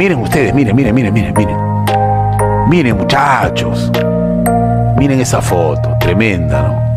miren ustedes, miren. Miren, muchachos. Miren esa foto, tremenda, ¿no?